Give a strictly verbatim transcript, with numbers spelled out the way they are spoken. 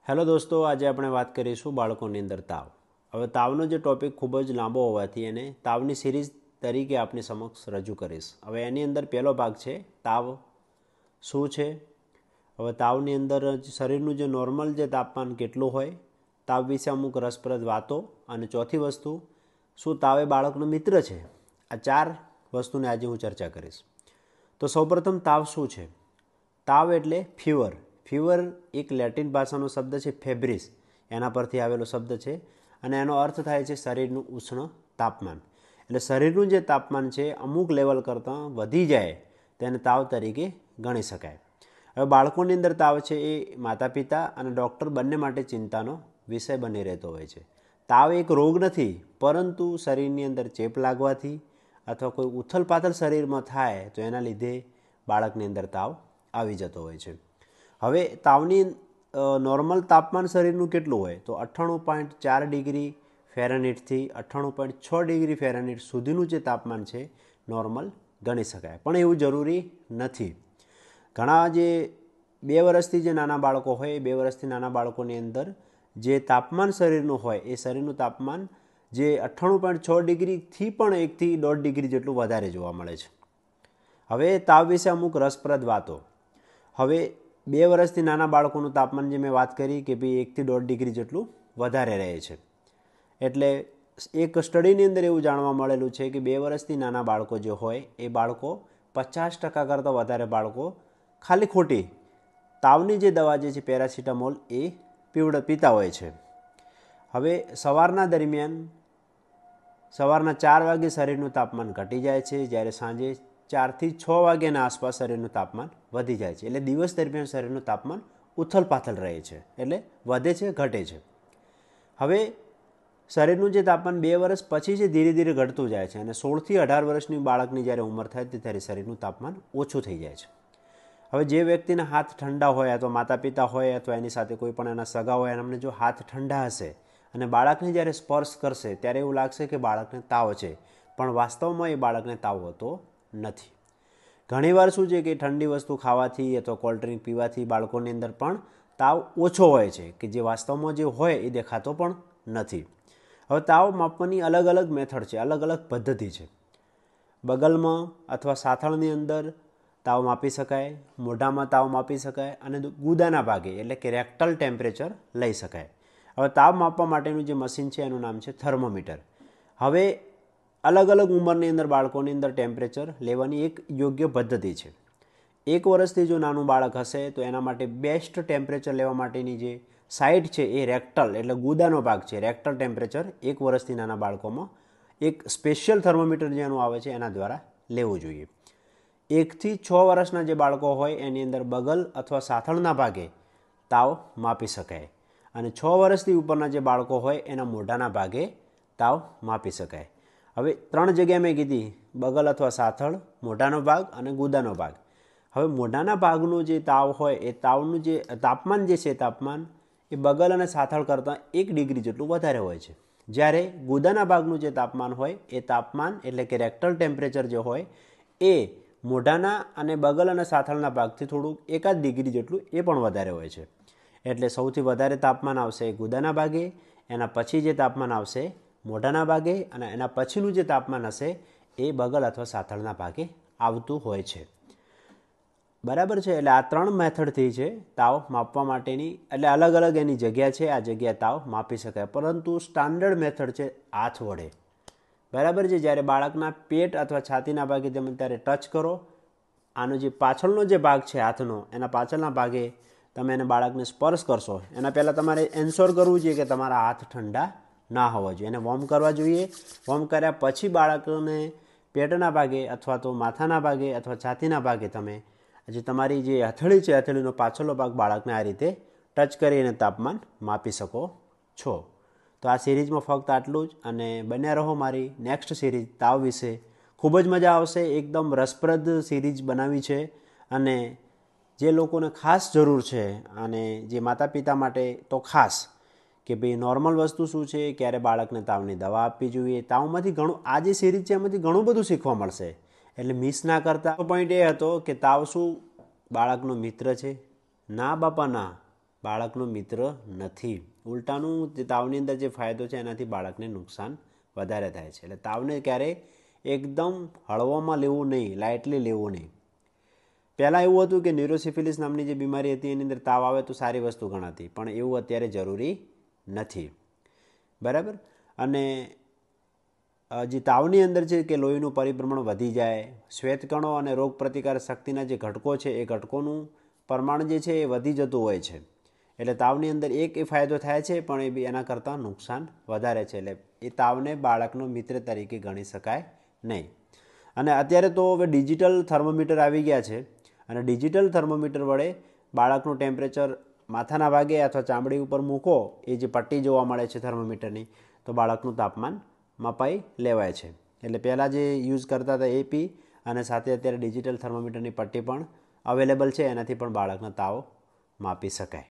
Hello દોસ્તો, આજે આપણે વાત કરીશું બાળકોની અંદર તાવ. હવે તાવનો જે ટોપિક ખૂબ જ લાંબો હોવાથી એને તાવની સિરીઝ તરીકે આપની સમક્ષ રજૂ કરીશ. હવે એની અંદર પહેલો ભાગ છે તાવ શું છે. હવે તાવની અંદર શરીરનું જે નોર્મલ જે તાપમાન કેટલું હોય, તાવ વિશે અમુક રસપ્રદ વાતો, અને ચોથી વસ્તુ શું તાવ એ બાળકનો મિત્ર છે. આ ચાર વસ્તુને આજે હું ચર્ચા કરીશ. તો સૌપ્રથમ તાવ શું છે. તાવ એટલે ફીવર. ફીવર એક લેટિન ભાષાનો શબ્દ છે ફેબ્રિસ, એના પરથી આવેલો શબ્દ છે અને એનો અર્થ થાય છે શરીરનું ઉષ્ણ તાપમાન. એટલે શરીરનું જે તાપમાન છે અમુક લેવલ કરતાં વધી જાય તેને તાવ તરીકે ગણી શકાય. હવે બાળકોની અંદર તાવ છે એ માતા પિતા અને ડૉક્ટર બંને માટે ચિંતાનો વિષય બની રહેતો હોય છે. તાવ એક રોગ નથી, પરંતુ શરીરની અંદર ચેપ લાગવાથી અથવા કોઈ ઉથલપાથલ શરીરમાં થાય તો એના લીધે બાળકની અંદર તાવ આવી જતો હોય છે. હવે તાવની નોર્મલ તાપમાન શરીરનું કેટલું હોય તો અઠ્ઠાણું પોઈન્ટ ચાર ડિગ્રી ફેરનહીટથી અઠ્ઠાણું પોઈન્ટ છ ડિગ્રી ફેરનહીટ સુધીનું જે તાપમાન છે નોર્મલ ગણી શકાય. પણ એવું જરૂરી નથી. ઘણા જે બે વર્ષથી જે નાના બાળકો હોય એ બે વર્ષથી નાના બાળકોની અંદર જે તાપમાન શરીરનું હોય એ શરીરનું તાપમાન જે અઠ્ઠાણું પોઈન્ટ છ ડિગ્રીથી પણ એકથી દોઢ ડિગ્રી જેટલું વધારે જોવા મળે છે. હવે તાવ વિશે અમુક રસપ્રદ વાતો. હવે બે વર્ષથી નાના બાળકોનું તાપમાન જે મેં વાત કરી કે ભાઈ એકથી દોઢ ડિગ્રી જેટલું વધારે રહે છે. એટલે એક સ્ટડીની અંદર એવું જાણવા મળેલું છે કે બે વર્ષથી નાના બાળકો જે હોય એ બાળકો પચાસ ટકા કરતાં વધારે બાળકો ખાલી ખોટી તાવની જે દવા જે છે પેરાસિટામોલ એ પીવડ પીતા હોય છે. હવે સવારના દરમિયાન સવારના ચાર વાગે શરીરનું તાપમાન ઘટી જાય છે, જ્યારે સાંજે ચારથી છ વાગ્યાના આસપાસ શરીરનું તાપમાન વધી જાય છે. એટલે દિવસ દરમિયાન શરીરનું તાપમાન ઉથલપાથલ રહે છે, એટલે વધે છે ઘટે છે. હવે શરીરનું જે તાપમાન બે વર્ષ પછી છે ધીરે ધીરે ઘટતું જાય છે અને સોળથી અઢાર વર્ષની બાળકની જ્યારે ઉંમર થાય ત્યારે શરીરનું તાપમાન ઓછું થઈ જાય છે. હવે જે વ્યક્તિના હાથ ઠંડા હોય અથવા માતા પિતા હોય અથવા એની સાથે કોઈ પણ એના સગા હોય અને એમને જો હાથ ઠંડા હશે અને બાળકને જ્યારે સ્પર્શ કરશે ત્યારે એવું લાગશે કે બાળકને તાવ છે, પણ વાસ્તવમાં એ બાળકને તાવ હોતો નથી. ઘણીવાર શું છે કે ઠંડી વસ્તુ ખાવાથી અથવા કોલ્ડ ડ્રિંક પીવાથી બાળકોની અંદર પણ તાવ ઓછો હોય છે કે જે વાસ્તવમાં જે હોય એ દેખાતો પણ નથી. હવે તાવ માપવાની અલગ અલગ મેથડ છે, અલગ અલગ પદ્ધતિ છે. બગલમાં અથવા સાથળની અંદર તાવ માપી શકાય, મોઢામાં તાવ માપી શકાય અને ગુદાના ભાગે એટલે કે રેક્ટલ ટેમ્પરેચર લઈ શકાય. હવે તાવ માપવા માટેનું જે મશીન છે એનું નામ છે થર્મોમીટર. હવે અલગ અલગ ઉંમરની અંદર બાળકોની અંદર ટેમ્પરેચર લેવાની એક યોગ્ય પદ્ધતિ છે. એક વર્ષથી જો નાનું બાળક હશે તો એના માટે બેસ્ટ ટેમ્પરેચર લેવા માટેની જે સાઇટ છે એ રેક્ટલ એટલે ગુદાનો ભાગ છે. રેક્ટલ ટેમ્પરેચર એક વર્ષથી નાના બાળકોમાં એક સ્પેશિયલ થર્મોમીટર જેનું આવે છે એના દ્વારા લેવું જોઈએ. એકથી છ વર્ષના જે બાળકો હોય એની અંદર બગલ અથવા સાથળના ભાગે તાવ માપી શકાય અને છ વર્ષથી ઉપરના જે બાળકો હોય એના મોઢાના ભાગે તાવ માપી શકાય. હવે ત્રણ જગ્યાએ મેં કીધી, બગલ અથવા સાથળ, મોઢાનો ભાગ અને ગુદાનો ભાગ. હવે મોઢાના ભાગનું જે તાવ હોય એ તાવનું જે તાપમાન જે છે તાપમાન એ બગલ અને સાથળ કરતાં એક ડિગ્રી જેટલું વધારે હોય છે. જ્યારે ગુદાના ભાગનું જે તાપમાન હોય એ તાપમાન એટલે કે રેક્ટલ ટેમ્પરેચર જે હોય એ મોઢાના અને બગલ અને સાથળના ભાગથી થોડુંક એકાદ ડિગ્રી જેટલું એ પણ વધારે હોય છે. એટલે સૌથી વધારે તાપમાન આવશે ગુદાના ભાગે, એના પછી જે તાપમાન આવશે મોઢાના ભાગે અને એના પછીનું જે તાપમાન હશે એ બગલ અથવા સાથળના ભાગે આવતું હોય છે. બરાબર છે. એટલે આ ત્રણ મેથડથી છે તાવ માપવા માટેની, એટલે અલગ અલગ એની જગ્યા છે, આ જગ્યા તાવ માપી શકાય. પરંતુ સ્ટાન્ડર્ડ મેથડ છે હાથ વડે. બરાબર છે. જ્યારે બાળકના પેટ અથવા છાતીના ભાગે તમે ત્યારે ટચ કરો, આનો જે પાછળનો જે ભાગ છે હાથનો એના પાછળના ભાગે તમે એને બાળકને સ્પર્શ કરશો એના પહેલાં તમારે એન્શ્યોર કરવું જોઈએ કે તમારા હાથ ઠંડા ના હોવા જોઈએ. એને વોર્મ કરવા જોઈએ. વોર્મ કર્યા પછી બાળકને પેટના ભાગે અથવા તો માથાના ભાગે અથવા છાતીના ભાગે તમે જે તમારી જે હથેળી છે હથેળીનો પાછળનો ભાગ બાળકને આ રીતે ટચ કરીને તાપમાન માપી શકો છો. તો આ સિરીઝમાં ફક્ત આટલું જ, અને બન્યા રહો મારી નેક્સ્ટ સિરીઝ તાવ વિશે. ખૂબ જ મજા આવશે. એકદમ રસપ્રદ સિરીઝ બનાવી છે અને જે લોકોને ખાસ જરૂર છે અને જે માતા પિતા માટે તો ખાસ કે ભાઈ નોર્મલ વસ્તુ શું છે, ક્યારે બાળકને તાવની દવા આપવી જોઈએ. તાવમાંથી ઘણું આ જે સિરીઝ છે એમાંથી ઘણું બધું શીખવા મળશે, એટલે મિસ ના કરતા. પોઈન્ટ એ હતો કે તાવ શું બાળકનો મિત્ર છે? ના બાપા ના, બાળકનો મિત્ર નથી. ઉલટાનું જે તાવની અંદર જે ફાયદો છે એનાથી બાળકને નુકસાન વધારે થાય છે. એટલે તાવને ક્યારેય એકદમ હળવામાં લેવું નહીં, લાઇટલી લેવું નહીં. પહેલાં એવું હતું કે ન્યુરોસિફિલિસ નામની જે બીમારી હતી એની અંદર તાવ આવે તો સારી વસ્તુ ગણાતી, પણ એવું અત્યારે જરૂરી નથી. બરાબર. અને જે તાવની અંદર છે કે લોહીનું પરિભ્રમણ વધી જાય, શ્વેતકણો અને રોગ પ્રતિકારક શક્તિના જે ઘટકો છે એ ઘટકોનું પ્રમાણ જે છે એ વધી જતું હોય છે. એટલે તાવની અંદર એક એ ફાયદો થાય છે, પણ એ બી એના કરતાં નુકસાન વધારે છે. એટલે એ તાવને બાળકનો મિત્ર તરીકે ગણી શકાય નહીં. અને અત્યારે તો હવે ડિજિટલ થર્મોમીટર આવી ગયા છે, અને ડિજિટલ થર્મોમીટર વડે બાળકનું ટેમ્પરેચર માથાના ભાગે અથવા ચામડી ઉપર મૂકો, એ જે પટ્ટી જોવા મળે છે થર્મોમીટરની, તો બાળકનું તાપમાન મપાઈ લેવાય છે. એટલે પહેલાં જે યુઝ કરતા હતા એ પી, અને સાથે અત્યારે ડિજિટલ થર્મોમીટરની પટ્ટી પણ અવેલેબલ છે, એનાથી પણ બાળકનો તાવ માપી શકાય.